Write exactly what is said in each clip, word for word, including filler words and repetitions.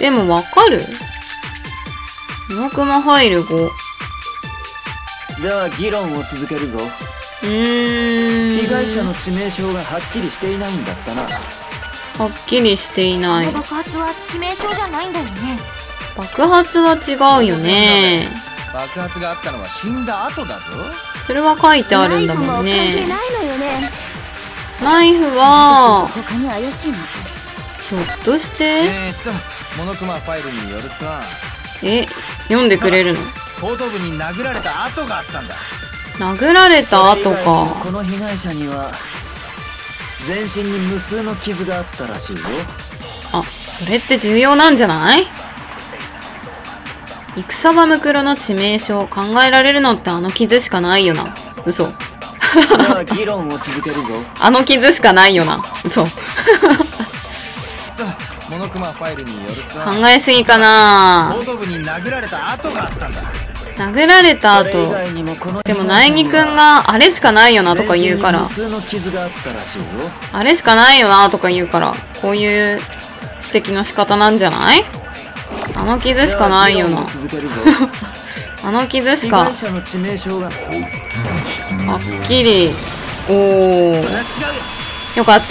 でもわかる？モノクマファイルご。 では議論を続けるぞ。 うーん。 被害者の致命傷がはっきりしていないんだったな。 はっきりしていない。 爆発は致命傷じゃないんだよね。 爆発は違うよね。 爆発があったのは死んだ後だぞ。 それは書いてあるんだもんね。 ナイフも関係ないのよね。 ナイフは他に怪しいな。 ひょっとしてえー、っとモノクマファイルによると、 え、読んでくれるの？ 後頭部に殴られた跡があったんだ。 殴られた後か。 この被害者には全身に無数の傷があったらしいぞ。 あ、それって重要なんじゃない？戦場ムクロの致命傷、考えられるのってあの傷しかないよな。嘘。 では議論を続けるぞ。 あの傷しかないよな。嘘。 モノクマファイルによると、 考えすぎかな。 後頭部に殴られた跡があったんだ。 殴られた後。でも苗木くんがあれしかないよなとか言うから。あれしかないよなとか言うから、こういう指摘の仕方なんじゃない？あの傷しかないよな。あの傷しか。はっきり。おー。よかった。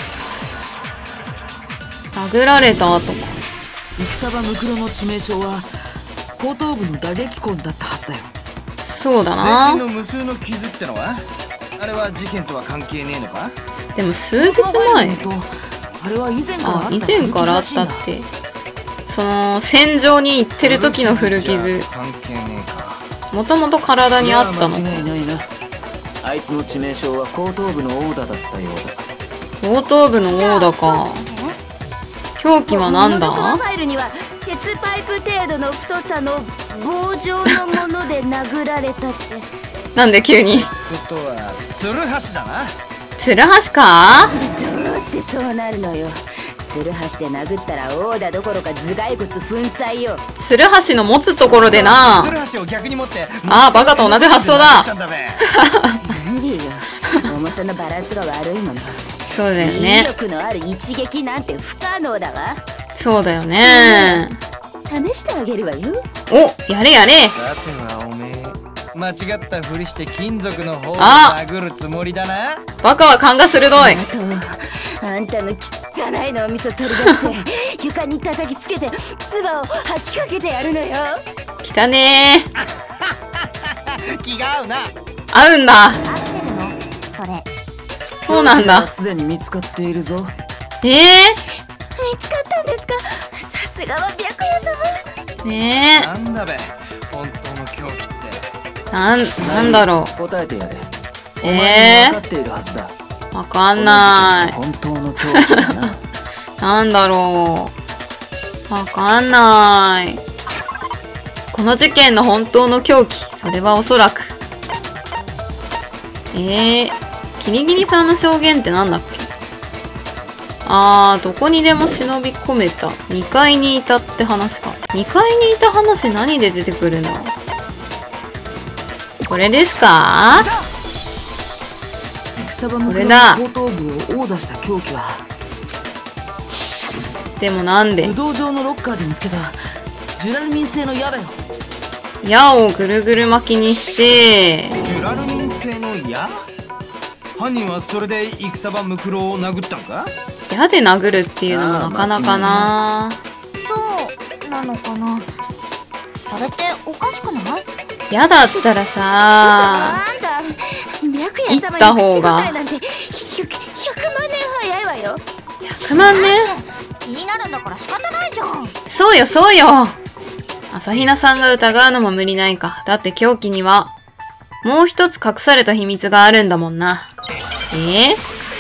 殴られた後か。 戦場ムクロの致命傷は後頭部の打撃痕だったはずだよ。 そうだな。 全身の無数の傷ってのはあれは事件とは関係ねえのか？ でも数日前。 あれは以前からあった。 あ、以前からあったって。その戦場に行ってる時の古傷。 関係ねえか。 もともと体にあったの。 間違いないな。あいつの致命傷は後頭部の殴打だったようだ。 後頭部の殴打か。凶器はなんだ？ モノクマファイルには鉄パイプ程度の太さの棒状のもので殴られたって。 なんで急に？ ことはツルハシだな。 ツルハシか？ どうしてそうなるのよ。ツルハシで殴ったら殴打どころか頭蓋骨粉砕よ。 ツルハシの持つところでな。 ツルハシを逆に持って。 ああ、バカと同じ発想だ。 無理よ。重さのバランスが悪いもの。 そうだよね。 威力のある一撃なんて不可能だわ。 そうだよね。 試してあげるわよ。 お、やれやれ。 さてはおめえ間違ったふりして金属の方を殴るつもりだな。 バカは勘が鋭い。 あとあんたの汚いのおみそ取り出して床に叩きつけて唾を吐きかけてやるのよ。 汚ねー。気が合うな。 合うんだ。 合ってるのそれ。 そうなんだ。 すでに見つかっているぞ。 えー、 見つかったんですか？さすがは白夜様。 ねえ。 なんだべ、本当の狂気って。 なん、なんだろう。 答えてやれ。 ええー。 分かっているはずだ。 わかんない。 本当の狂気だな。 なんだろう。わかんない。この事件の本当の凶器、それはおそらく。ええー。キリギリさんの証言ってなんだっけ？あー、どこにでも忍び込めた。にかいにいたって話か。にかいにいた話何で出てくるの？これですか？これだ。 後頭部を殴打した凶器はでもなんで？ 武道場のロッカーで見つけたジュラルミン製の矢だよ。 矢をぐるぐる巻きにして。 ジュラルミン製の矢？犯人はそれで戦場ムクロを殴ったんか？ 矢で殴るっていうのもなかなかな。 そうなのかな。それっておかしくない？ 矢だったらさあんた白夜様に口答えなんてひゃくまんねん早いわよ。 ひゃくまんねん？ 気になるんだから仕方ないじゃん。 そうよそうよ。朝比奈さんが疑うのも無理ないか。だって凶器にはもう一つ隠された秘密があるんだもんな。え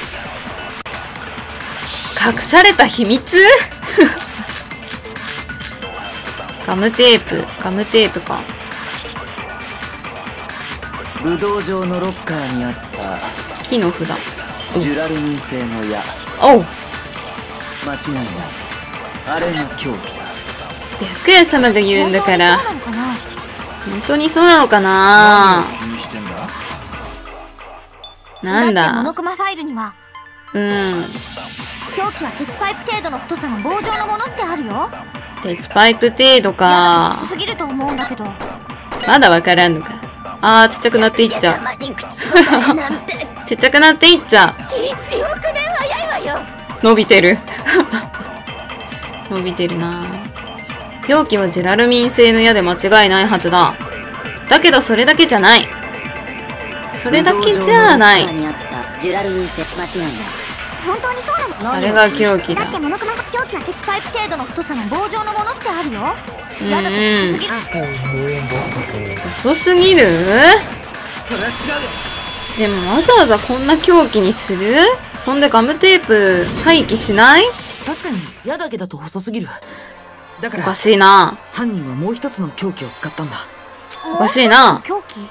ー、隠された秘密ガムテープ、ガムテープか。 武道場のロッカーにあった木の札。 ジュラルミン製の矢。 おう。 間違いない。あれが凶器だ。 白夜様が言うんだから。本当にそうなのかな。 何を気にしてんだ？ なんだ。 モノクマファイルにはうん。 凶器は鉄パイプ程度の太さの棒状のものってあるよ。 鉄パイプ程度か。 薄すぎると思うんだけど。 まだわからんのか。あー、ちっちゃくなっていっちゃう。ちっちゃくなっていっちゃう。 いちおくねん早いわよ。 伸びてる。伸びてるな。凶器はジュラルミン製の矢で間違いないはずだ。だけどそれだけじゃない。それだけじゃない。 ジュラルミン製間違いない。本当にそうなの？ あれが凶器だ。 だってモノクロ凶器は鉄パイプ程度の太さの棒状のものってあるよ。 うんうん。 だと薄すぎる。 遅すぎる？ それは違うよ。 でもわざわざこんな凶器にする？そんでガムテープ廃棄しない？ 確かに矢だけだと細すぎる。だからおかしいな。 犯人はもう一つの凶器を使ったんだ。 おかしいな。 凶器？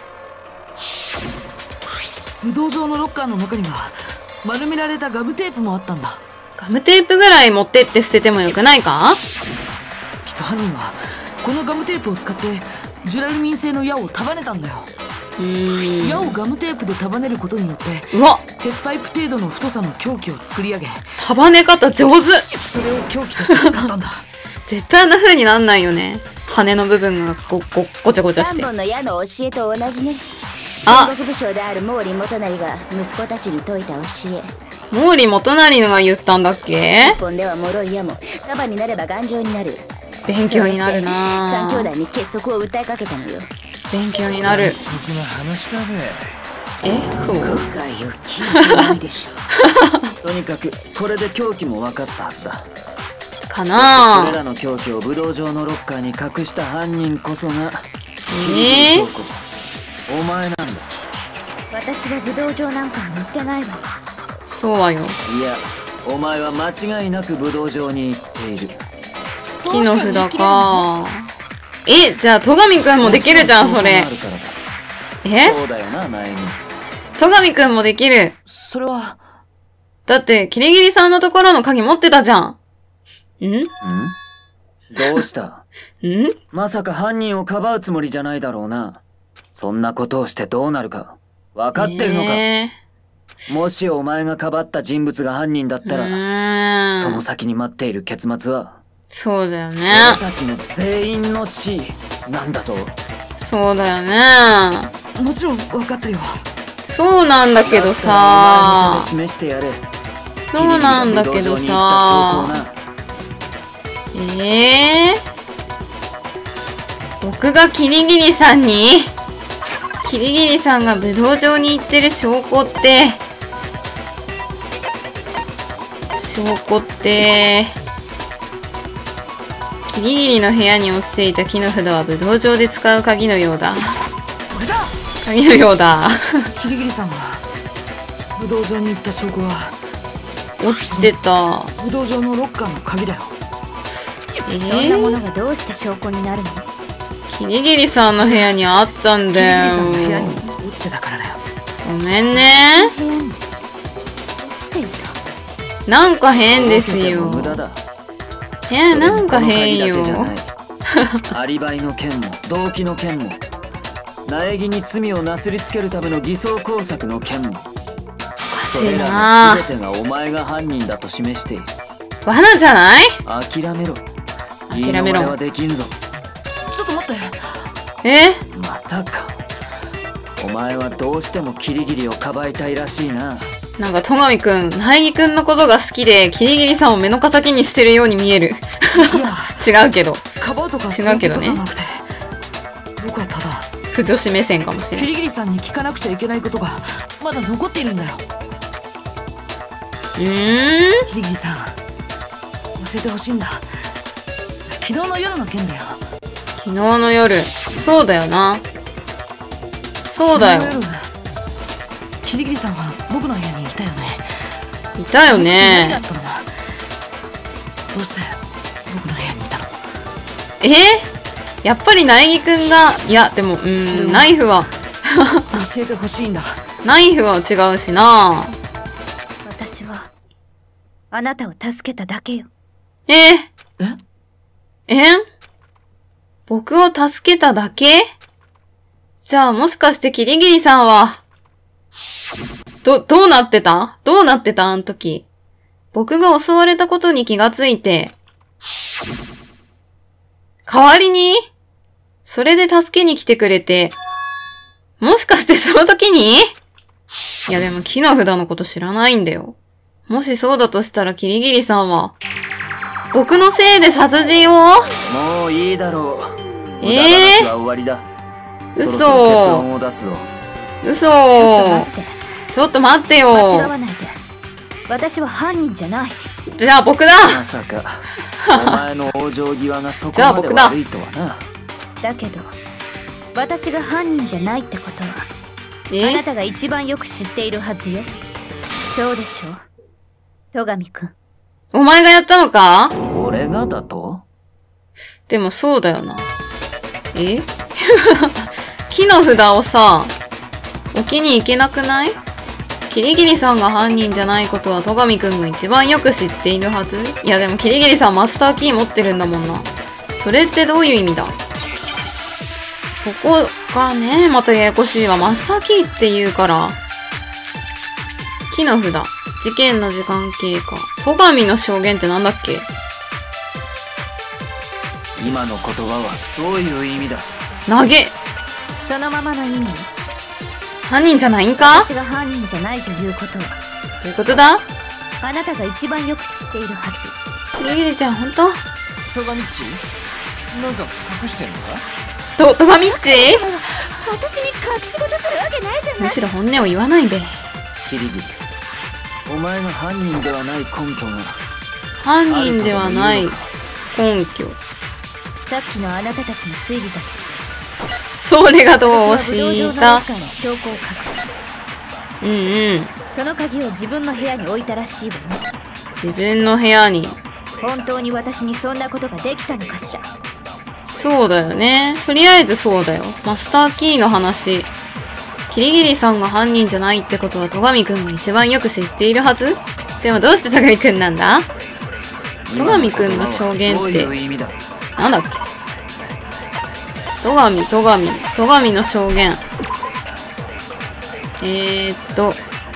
武道場のロッカーの中には丸められたガムテープもあったんだ。 ガムテープぐらい持ってって捨ててもよくないか？ きっと犯人はこのガムテープを使ってジュラルミン製の矢を束ねたんだよ。 うーん。 矢をガムテープで束ねることによってうわ、 鉄パイプ程度の太さの凶器を作り上げ、 束ね方上手。 それを凶器として使ったんだ。 絶対あんな風になんないよね。羽の部分がご、ご、ごちゃごちゃし三て。 本の矢の教えと同じね。 あ戦国武将である毛利元就が息子たちに説いた教え。 毛利元就のが言ったんだっけ？ 一本では脆い矢も束になれば頑丈になる。 勉強になるな。 三兄弟に結束を訴えかけたのよ。 勉強になる。 僕の話だべ。 え、そう？ 誤解を聞いてないでしょ。 とにかくこれで凶器も分かったはずだ。 かそれならの凶器を武道場のロッカーに隠した犯人こそがえー、 お前なんだ。 私は武道場なんかに行ってないわ。 そうはよ。 いや、お前は間違いなく武道場に行っている。 木の札か。え、じゃあ、戸上くんもできるじゃん、それ。え？ そうだよな、苗木。 戸上くんもできる。 それはだって、キリギリさんのところの鍵持ってたじゃん。ん？ん？ ん？どうした？ ん？ まさか犯人をかばうつもりじゃないだろうな。そんなことをしてどうなるか分かってるのか？ えー、 もしお前がかばった人物が犯人だったうら、 ーん。 その先に待っている結末はそうだよね。 俺たちの全員の死なんだぞ。 そうだよね。 もちろん分かってるよ。 そうなんだけどだったらお前の手でさ。 示してやれ。 そうなんだけどさ。ええー、僕がキリギリさんにキリギリさんが武道場に行ってる証拠って証拠ってキリギリの部屋に落ちていた木の札は武道場で使う鍵のようだ。 これだ。 鍵のようだ。 キリギリさんが武道場に行った証拠は落ちてた。 武道場のロッカーの鍵だよ。 えそんなもー、 のがどうして証拠になるの？ キリギリさんの部屋にあったんキリギだリさんの部屋よ。 に落ちてたからだよ。 ごめんね。 部屋に落ちていた。 なんか変です届けてもよ無。駄だ。 え、なんか変よ。 それにこの鍵だけじゃないアリバイの件も動機の件も苗木に罪をなすりつけるための偽装工作の件も、 おかしいそれらなの全てがお前が犯人だと示している。 罠じゃない？ 諦めろ。 諦めろ言い逃れはできんぞ。 ちょっと待って。 え？ またか。お前はどうしてもキリギリをかばいたいらしいな。 なんか、戸上くん、苗木くんのことが好きで、キリギリさんを目の敵にしてるように見える。 いや、 違うけど。 かばうとか違うけどねそういうことじゃなくて、僕はただ不女子目線かもしれない。 キリギリさんに聞かなくちゃいけないことがまだ残っているんだよ。 うーん？ キリギリさん、教えてほしいんだ。昨日の夜の件だよ。 昨日の夜。そうだよな。そうだよ。 昨日の夜、キリギリさんは僕の部屋にいたよね。 いたよ何があねっ。たの？どうして僕の部屋にいたの？ え？やっぱり苗木くんが、いや、でも、うそれーん、 はナイフは、 教えてほしいんだ。 ナイフは違うしな。 私はあなたを助けただけよ。 え？ え？ え？僕を助けただけ？じゃあもしかしてキリギリさんは、ど、どうなってた？どうなってたあの時。 僕が襲われたことに気がついて、代わりに、それで助けに来てくれて、もしかしてその時に？いやでも木の札のこと知らないんだよ。もしそうだとしたらキリギリさんは、僕のせいで殺人を？ もういいだろう。 ええー、 終わりだ。 嘘。 そろそろ結論を出すぞ。 嘘。 ちょっと待って。 ちょっと待ってよ。 間違わないで。私は犯人じゃない。 じゃあ僕だ。 まさか、お前の往生際がそこまで悪いとはな。 だけど、私が犯人じゃないってことは、あなたが一番よく知っているはずよ。そうでしょう。戸上くん。 お前がやったのか？ 俺がだと？ でもそうだよな。え木の札をさ、置きに行けなくない？キリギリさんが犯人じゃないことは戸上くんが一番よく知っているはず？いやでもキリギリさんマスターキー持ってるんだもんな。それってどういう意味だ？そこがね、またややこしいわ。マスターキーって言うから。木の札。事件の時間経過。戸上の証言ってなんだっけ？ 今の言葉はどういう意味だ？ 投げ。 そのままの意味。 犯人じゃないんか？ 私が犯人じゃないということは。 どういうことだ？ あなたが一番よく知っているはず。 キリギリちゃん、ほんと？ 戸上っちなんか隠してんのか？ と、戸上っち？ 私に隠し事するわけないじゃない。 むしろ本音を言わないで。 キリギリ、お前が犯人ではない根拠が。 犯人ではない根拠。 さっきのあなたたちの推理だけ。 それがどうした証拠を隠し。 うんうん。 その鍵を自分の部屋に置いたらしいわね。 自分の部屋に。 本当に私にそんなことができたのかしら。 そうだよね。とりあえずそうだよ。マスターキーの話。キリギリさんが犯人じゃないってことは戸上くんが一番よく知っているはず？でもどうして戸上くんなんだ？戸上くんの証言って、なんだっけ？戸上、戸上、戸上の証言。えーっと、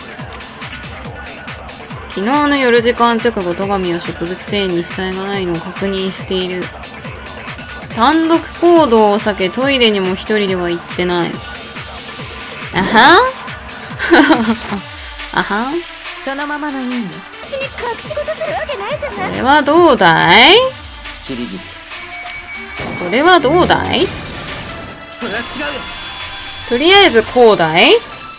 昨日の夜時間直後、戸上は植物庭園に死体がないのを確認している。単独行動を避け、トイレにも一人では行ってない。あはあはんそのままの意味。私に隠し事するわけないじゃない。 これはどうだい？ キリギリ、 これはどうだい？ それは違うよ。 とりあえずこうだい？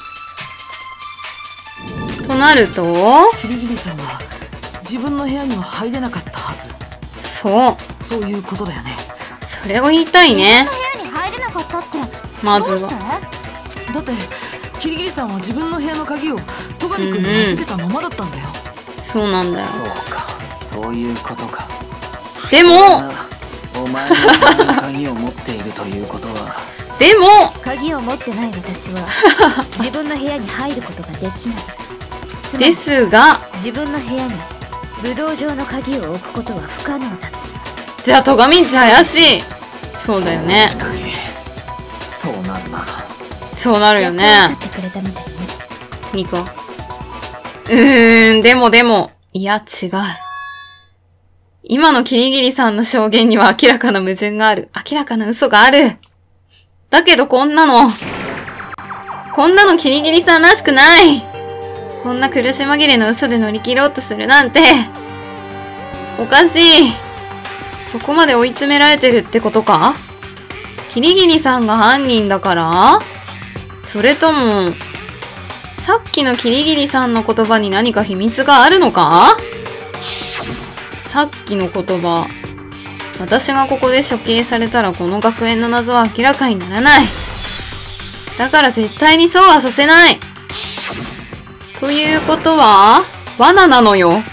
となると、 キリギリさんは自分の部屋には入れなかったはず。 そう。 そういうことだよね。 それを言いたいね。 自分の部屋に入れなかったって。 まずは。 だってキリギリさんは自分の部屋の鍵を戸上くんに預けたままだったんだよ。 うんうん、そうなんだよ。 そうか、そういうことか。 でもお前の部屋の鍵を持っているということはでも鍵を持ってない私は自分の部屋に入ることができない。 ですが自分の部屋に武道場の鍵を置くことは不可能だ。 じゃあ戸上んち怪しい。そうだよね。 確かにそうなるな。 そうなるよね。 やっと分かってくれたみたいね。 ニコ。うーん、でもでも、いや違う。今のキリギリさんの証言には明らかな矛盾がある。明らかな嘘がある。だけどこんなの、こんなのキリギリさんらしくない。こんな苦し紛れの嘘で乗り切ろうとするなんて、おかしい。そこまで追い詰められてるってことか？キリギリさんが犯人だから？それとも、さっきのキリギリさんの言葉に何か秘密があるのか？さっきの言葉。私がここで処刑されたらこの学園の謎は明らかにならない。だから絶対にそうはさせない。ということは、罠なのよ。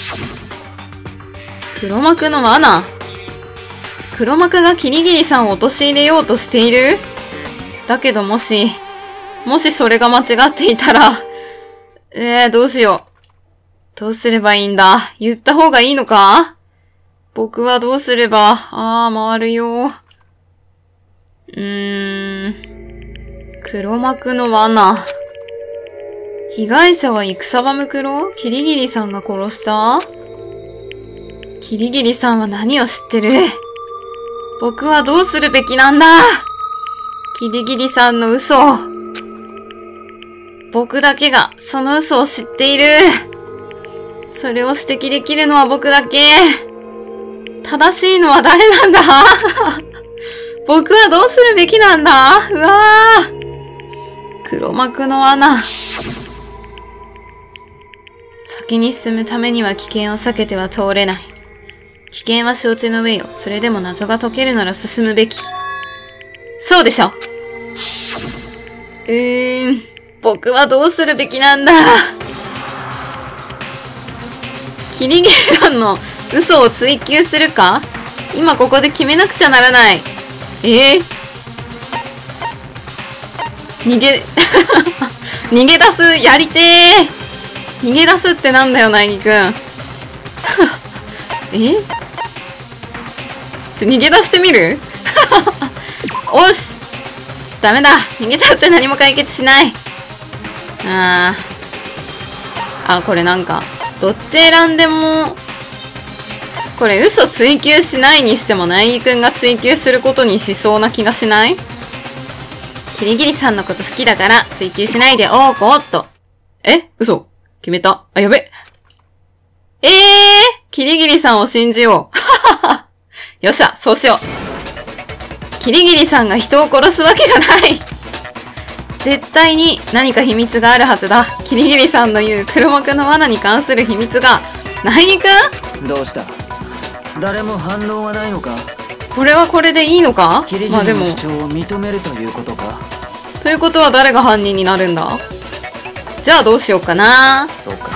黒幕の罠。黒幕がキリギリさんを陥れようとしている？だけどもし、もしそれが間違っていたら、えー、どうしよう。どうすればいいんだ？言った方がいいのか？僕はどうすれば、あー、回るよ。うーん。黒幕の罠。 被害者は戦場ムクロ？キリギリさんが殺した？キリギリさんは何を知ってる？僕はどうするべきなんだ？キリギリさんの嘘を。僕だけがその嘘を知っている。それを指摘できるのは僕だけ。正しいのは誰なんだ？僕はどうするべきなんだ？うわぁ。黒幕の罠。先に進むためには危険を避けては通れない。危険は承知の上よ。それでも謎が解けるなら進むべき。そうでしょ。うーん。僕はどうするべきなんだ。キリギリさんの嘘を追求するか？今ここで決めなくちゃならない。えー、逃げ、逃げ出す、やりてー。逃げ出すってなんだよ、ナイギくん。えちょ、逃げ出してみる？おし！ダメだ。逃げたって何も解決しない。あー。あ、これなんか、どっち選んでも、これ嘘追求しないにしても、ナイギくんが追求することにしそうな気がしない？キリギリさんのこと好きだから、追求しないでおーこっと。え？嘘。決めた。あ、やべ。えー、キリギリさんを信じよう。よっしゃ、そうしよう。キリギリさんが人を殺すわけがない。絶対に何か秘密があるはずだ。キリギリさんの言う黒幕の罠に関する秘密が。ナイギくん？ どうした？誰も反応はないのか？ これはこれでいいのか？ キリギリの主張を認めるということか。 ということは誰が犯人になるんだ？じゃあどうしようかな。 そうか。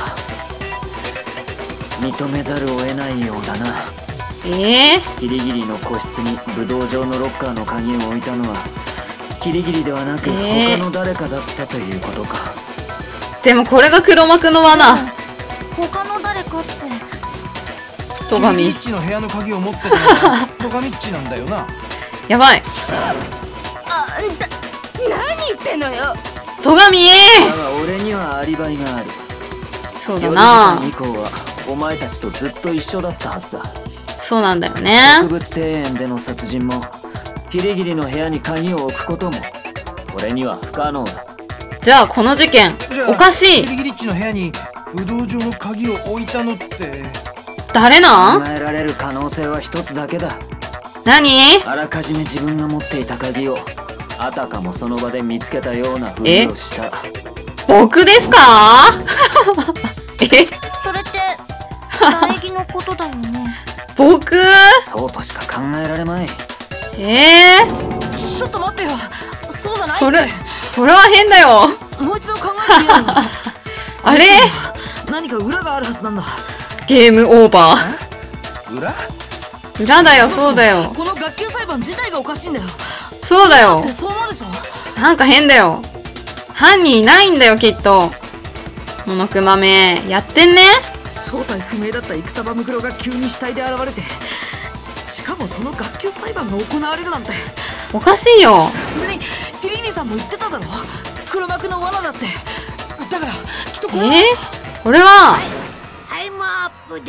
認めざるを得ないようだな。 ええー、 キリギリの個室に武道場のロッカーの鍵を置いたのはキリギリではなく、えー、他の誰かだったということか。 でもこれが黒幕の罠。 他の誰かって。 トガミ。 キリギリッチの部屋の鍵を持ってるのはトガミッチなんだよな。 やばい。 あ、だ、何言ってんのよ。 トガミー。 だが俺にはアリバイがある。 そうだな。 以降はお前たちとずっと一緒だったはずだ。 そうなんだよね。 植物庭園での殺人もキリギリの部屋に鍵を置くことも俺には不可能だ。 じゃあこの事件おかしい。 キリギリッチの部屋に武道場の鍵を置いたのって誰なん？ 考えられる可能性は一つだけだ。 何？ あらかじめ自分が持っていた鍵をあたかもその場で見つけたようなふりをした。 僕ですか？え？ それって苗木のことだよね。 僕？ そうとしか考えられまい。 えー、 ちょっと待ってよ。そうじゃないって。 それそれは変だよ。 もう一度考えてみよう。 あれ？ 何か裏があるはずなんだ。 ゲームオーバー。裏？ 裏だよ、そうだよ。 この学級裁判自体がおかしいんだよ。 そうだよ。 ってそう思うでしょ。 なんか変だよ。犯人いないんだよ、きっと。モノクマめ、やってんね。 正体不明だった戦場ムクロが急に死体で現れて、しかもその学級裁判が行われるなんておかしいよ。 それにキリギリさんも言ってただろ、黒幕の罠だって。だからきっとこれは、 えー、これはタイムアップです。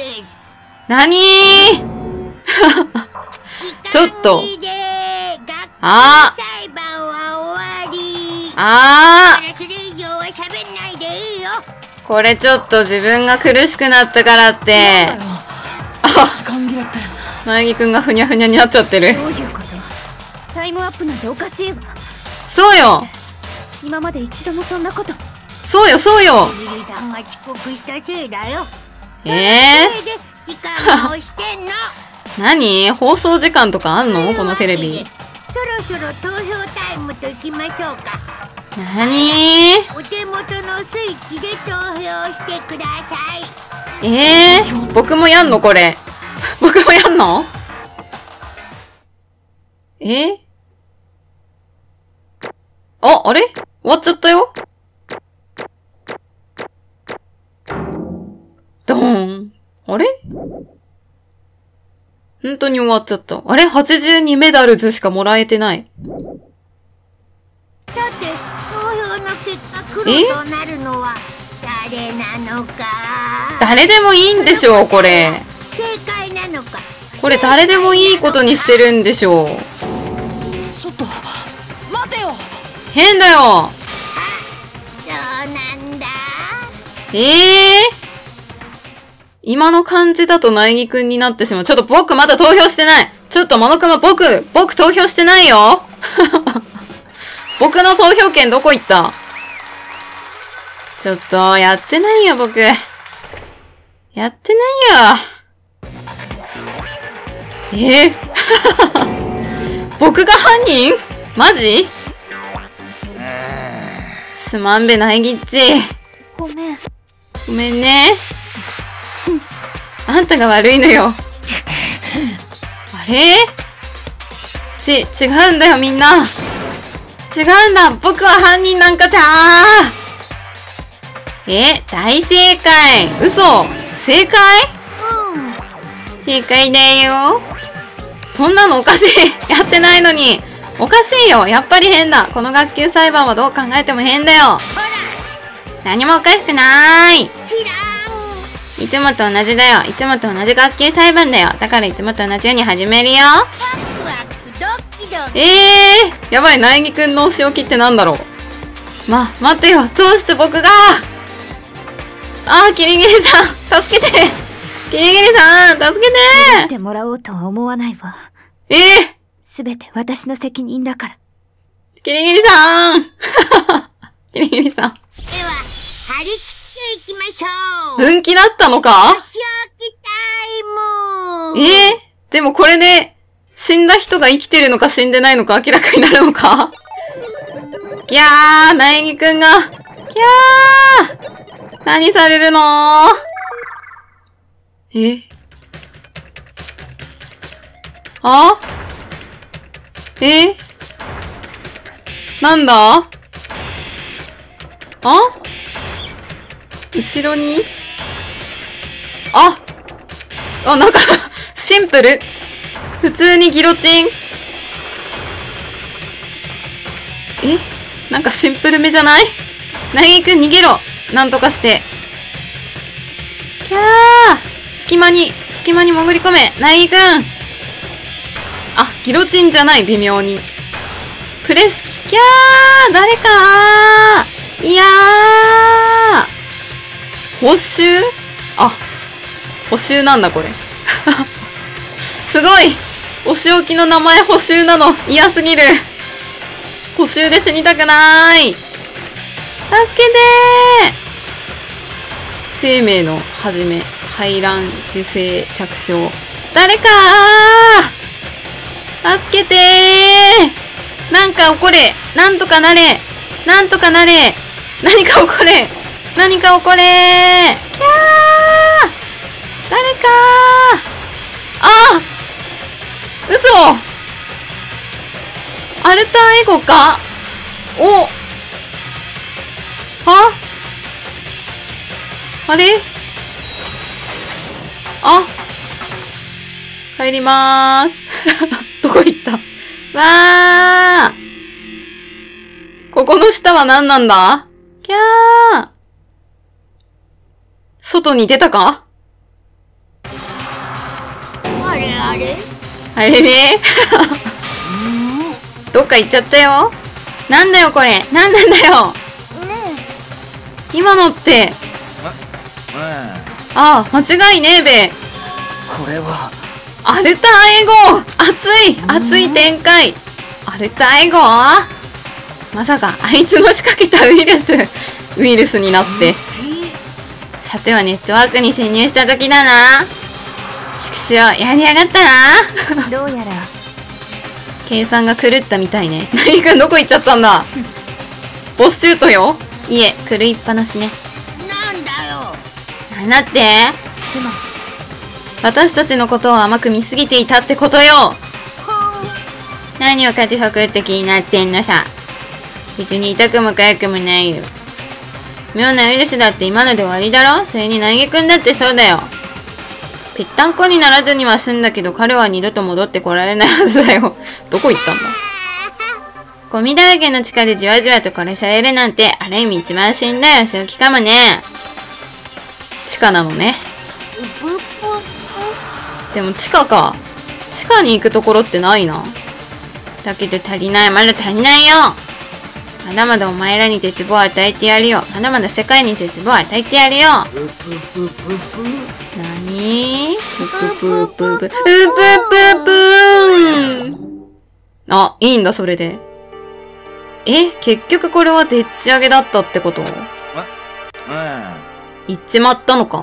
何ーちょっとあー裁判は終わり。 あーそれ以上は喋んないでいいよ。 これちょっと自分が苦しくなったからって。あ時間切れって。 苗木くんがふにゃふにゃになっちゃってる。 どういうこと？タイムアップなんておかしいわ。 そうよ。 今まで一度もそんなこと。 そうよそうよ。 キリギリさんが遅刻したせいだよ。 ええそれで時間を押してんの。 何？放送時間とかあんの？このテレビ。 そろそろ投票タイムといきましょうか。 何？ お手元のスイッチで投票してください。 えー、僕もやんのこれ。僕もやんの？えー、あ、あれ？終わっちゃったよ。ドーン。あれ？本当に終わっちゃった。あれ ?はちじゅうに メダルズしかもらえてない。 さて、投票の結果黒となるのは誰なのか。 誰でもいいんでしょう、これ。 正解なのか。 これ誰でもいいことにしてるんでしょう。 ちょっと待てよ。 変だよ。 どうなんだ。 ええー、今の感じだと苗木くんになってしまう。ちょっと僕まだ投票してない。ちょっとモノクマ僕、僕投票してないよ。僕の投票権どこ行った？ちょっと、やってないよ、僕。やってないよ。えー、僕が犯人？マジ？すまんべないぎっち。 ごめん。 ごめんね。あんたが悪いのよ。あれ？ち、違うんだよみんな。違うんだ。僕は犯人なんかじゃー。え、大正解。嘘。正解？ うん。 正解だよ。そんなのおかしい。やってないのに。おかしいよ。やっぱり変だ。この学級裁判はどう考えても変だよ。 ほら。 何もおかしくなーい。 キラーン。 いつもと同じだよ。いつもと同じ学級裁判だよ。だからいつもと同じように始めるよ。 ワクワクドキドキ。 えー、やばい、苗木くんのお仕置きってなんだろう。ま、待ってよ。どうして僕が。あー、キリギリさん、助けて。キリギリさん、助けて。 許してもらおうとは思わないわ。 えー、 すべて私の責任だから。 キリギリさん。キリギリさん。 では、張り切っていきましょう。 分岐だったのか？ お仕置きタイム。 えー、でもこれで、死んだ人が生きてるのか死んでないのか明らかになるのか？いやー、苗木くんが、きゃー何されるのー？え？あ？え？なんだ？あ？後ろに？あ！あ、なんか、シンプル。普通にギロチン。え？なんかシンプルめじゃない？苗木くん逃げろ。なんとかして。キャー！隙間に、隙間に潜り込め。苗木くん。あ、ギロチンじゃない、微妙に。プレスキ、キャー！誰かー！いやー！報酬？あ、補修なんだこれ。すごい！お仕置きの名前補修なの嫌すぎる。補修で死にたくなーい。助けてー！生命の始め、排卵、受精、着床。誰かー！助けてー！なんか起これ！なんとかなれ！なんとかなれ！何か起これ！何か起これー！キャー！誰かー！あ！嘘！アルターエゴか？お！は？あれ？あ！帰りまーす。どこ行った？わー！ここの下は何なんだ？キャー！外に出たか？ あれあれ？ あれねどっか行っちゃったよ。なんだよこれ。なんなんだよ。 ね今のって。ああ、間違いねえべ。 これはアルターエゴ。熱い熱い展開。アルターエゴ？まさかあいつの仕掛けたウイルスウイルスになって。さてはネットワークに侵入した時だな。畜生、やりやがったな。 どうやら計算が狂ったみたいね。何かどこ行っちゃったんだ。ボスシュートよ。いえ、狂いっぱなしね。 なんだよ。 なんだって？ つまり私たちのことを甘く見すぎていたってことよ。何を勝ち誇って気になってんのさ。別に痛くも痒くもないよ。妙なウイルスだって今ので終わりだろ。それに苗木くんだってそうだよ。ぺったんこにならずには済んだけど彼は二度と戻ってこられないはずだよ。どこ行ったんだ？ゴミだらけの地下でじわじわと殺されるなんてある意味一番死んだよ。正気かもね。 地下なのね。でも地下か。地下に行くところってないな。だけど足りない。まだ足りないよ。まだまだお前らに絶望を与えてやるよ。まだまだ世界に絶望を与えてやるよ。なに？ぷぷぷぷぷ。ぷぷぷぷーん。あ、いいんだ、それで。え、結局これはでっち上げだったってこと？言っちまったのか。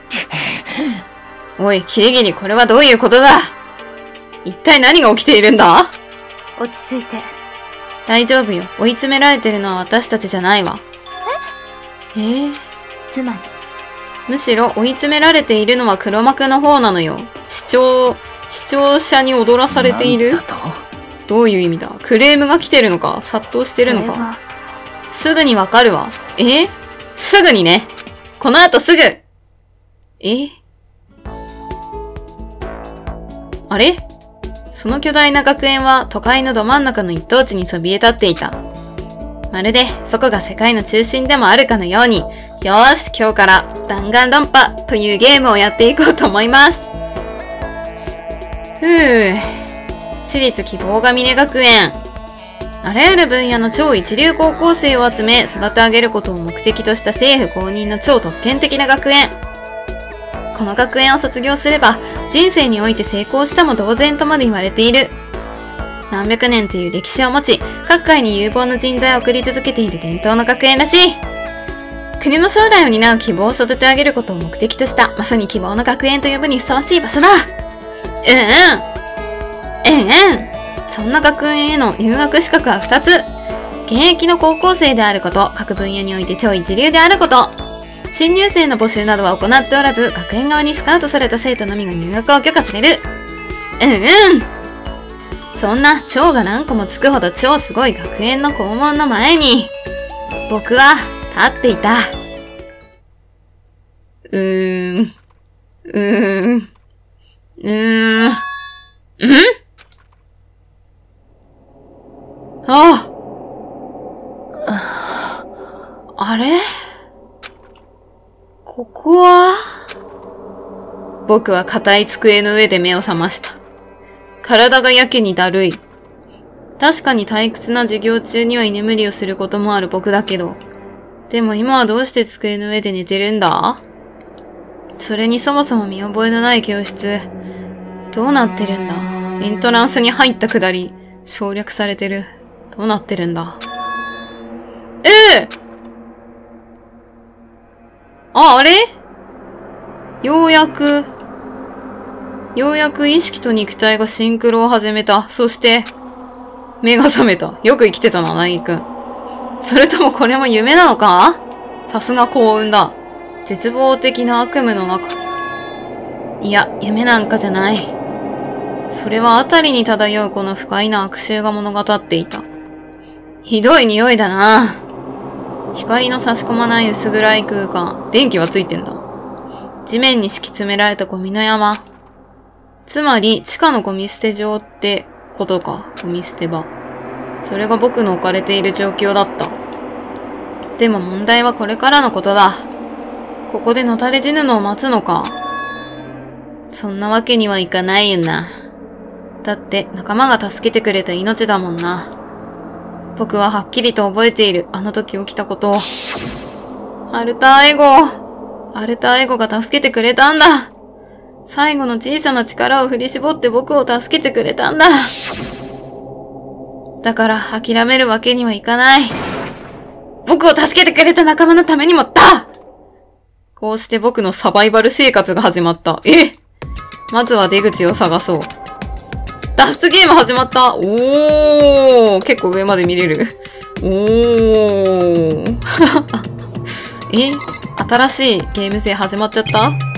おい、キリギリ、これはどういうことだ？一体何が起きているんだ？ 落ち着いて。 大丈夫よ。追い詰められてるのは私たちじゃないわ。ええー、 つまりむしろ追い詰められているのは黒幕の方なのよ。視聴、視聴者に踊らされている？どういう意味だ？クレームが来てるのか？殺到してるのか？すぐにわかるわ。え？すぐにね。この後すぐ。え？あれ？その巨大な学園は都会のど真ん中の一等地にそびえ立っていた。まるでそこが世界の中心でもあるかのように、よーし、今日から弾丸論破というゲームをやっていこうと思います。ふぅ。私立希望が峰学園。あらゆる分野の超一流高校生を集め育て上げることを目的とした政府公認の超特権的な学園。この学園を卒業すれば人生において成功したも同然とまで言われている。何百年という歴史を持ち、各界に有望な人材を送り続けている伝統の学園らしい。国の将来を担う希望を育て上げることを目的とした、まさに希望の学園と呼ぶにふさわしい場所だ。うんうん。うんうん。そんな学園への入学資格はふたつ。現役の高校生であること、各分野において超一流であること。新入生の募集などは行っておらず、学園側にスカウトされた生徒のみが入学を許可される。うんうん。そんな超が何個もつくほど超すごい学園の校門の前に、僕は立っていた。うーん。うーん。うーん。ん？ああ。あれ？ここは？僕は硬い机の上で目を覚ました。体がやけにだるい。確かに退屈な授業中には居眠りをすることもある僕だけど、でも今はどうして机の上で寝てるんだ？それにそもそも見覚えのない教室、どうなってるんだ？エントランスに入ったくだり、省略されてる。どうなってるんだ？ええ！あ、あれ？ようやく、ようやく意識と肉体がシンクロを始めた。そして、目が覚めた。よく生きてたな、ナギくん。それともこれも夢なのか？さすが幸運だ。絶望的な悪夢の中。いや、夢なんかじゃない。それはあたりに漂うこの不快な悪臭が物語っていた。ひどい匂いだな。光の差し込まない薄暗い空間。電気はついてんだ。地面に敷き詰められたゴミの山。つまり、地下のゴミ捨て場ってことか。ゴミ捨て場。それが僕の置かれている状況だった。でも問題はこれからのことだ。ここでのたれ死ぬのを待つのか。そんなわけにはいかないよな。だって仲間が助けてくれた命だもんな。僕ははっきりと覚えている。あの時起きたことを。アルターエゴ。アルターエゴが助けてくれたんだ。最後の小さな力を振り絞って僕を助けてくれたんだ。だから諦めるわけにはいかない。僕を助けてくれた仲間のためにもだ！こうして僕のサバイバル生活が始まった。え？まずは出口を探そう。脱出ゲーム始まった。おー。結構上まで見れる。おー。え？新しいゲーム性始まっちゃった？